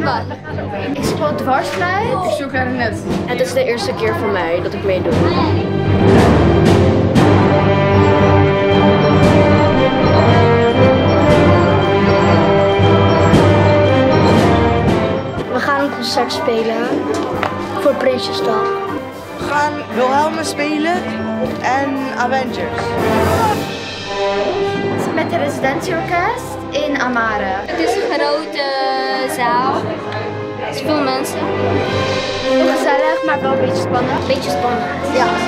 Zumba. Ik speel dwarsfluit. Ik speel klarinet. Het is de eerste keer voor mij dat ik meedoe. We gaan een concert spelen voor Prinsjesdag. We gaan Wilhelmus spelen en Avengers. Met het residentieorkest in Amare. Het is een grote zaal. Er zijn veel mensen. Gezellig, maar wel een beetje spannend. Beetje spannend. Ja.